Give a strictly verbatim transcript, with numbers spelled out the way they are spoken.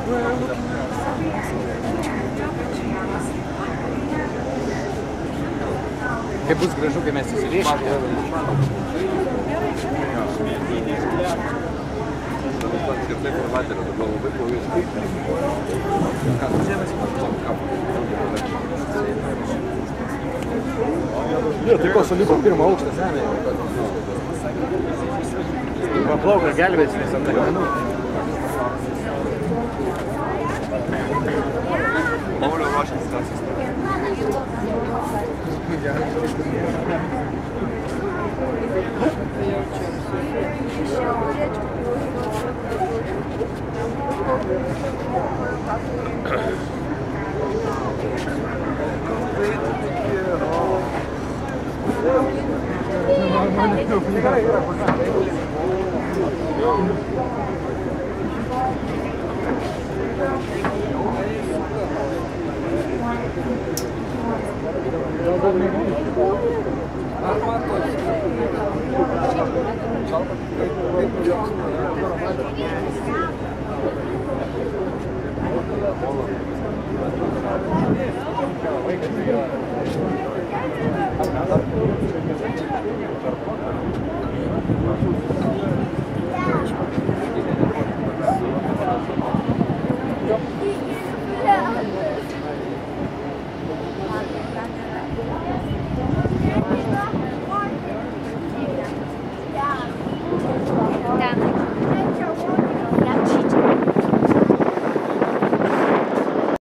Kaip bus gražu, kai mes įsirėšime. Jo, tai ko sulipo pirmą aukštą žemėje. Paplauka gelbėtis visą tą kamenų. Paulio ruošiant situacijos.